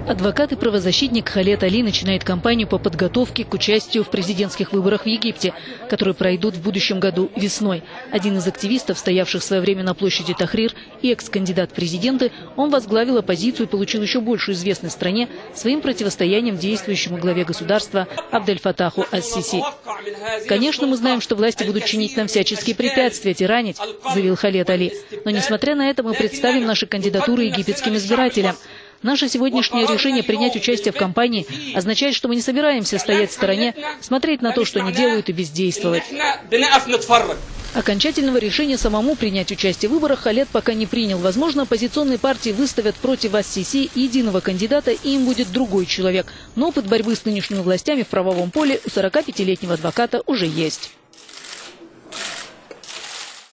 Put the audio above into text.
Адвокат и правозащитник Халед Али начинает кампанию по подготовке к участию в президентских выборах в Египте, которые пройдут в будущем году весной. Один из активистов, стоявших в свое время на площади Тахрир, и экс-кандидат в президенты, он возглавил оппозицию и получил еще большую известность в стране своим противостоянием действующему главе государства Абдель-Фатаху ас-Сиси. «Конечно, мы знаем, что власти будут чинить нам всяческие препятствия, тиранить», – заявил Халед Али. «Но несмотря на это мы представим наши кандидатуры египетским избирателям. Наше сегодняшнее решение принять участие в кампании означает, что мы не собираемся стоять в стороне, смотреть на то, что они делают, и бездействовать». Окончательного решения самому принять участие в выборах Халед пока не принял. Возможно, оппозиционные партии выставят против ас-Сиси единого кандидата, и им будет другой человек. Но опыт борьбы с нынешними властями в правовом поле у 45-летнего адвоката уже есть.